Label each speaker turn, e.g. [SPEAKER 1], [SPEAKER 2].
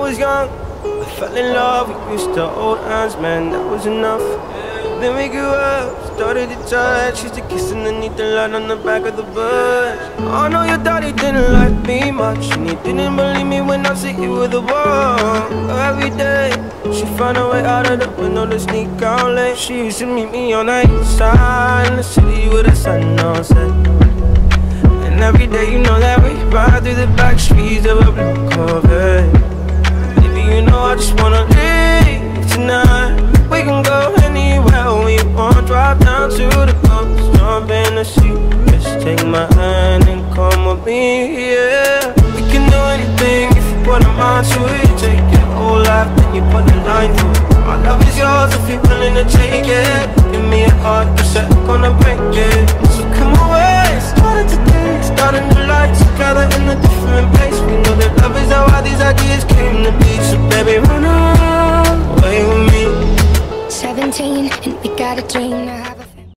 [SPEAKER 1] was young, I fell in love, we used to hold hands, man, that was enough. Then we grew up, started to touch, used to kiss underneath the light on the back of the bus. I know your daddy didn't like me much, and he didn't believe me when I said you were the one. Every day, she found a way out of the window to sneak out late. She used to meet me on the east side in the city with the sun on set. And every day, you know that we ride through the back streets of a blue Corvette. Baby, you know I just wanna leave tonight. We can go anywhere we want, drive down to the coast, jump in the sea. Just take my hand and come with me, yeah. We can do anything if you put a mind to it. Take your whole life, then you put a line through it. My love is yours if you're willing to take it. Give me a heart, you said I'm gonna break it. So come away, starting today, starting to life together in a different place. We know that love is how these ideas came to be. So baby, run away with me.
[SPEAKER 2] 17 and we got a dream now.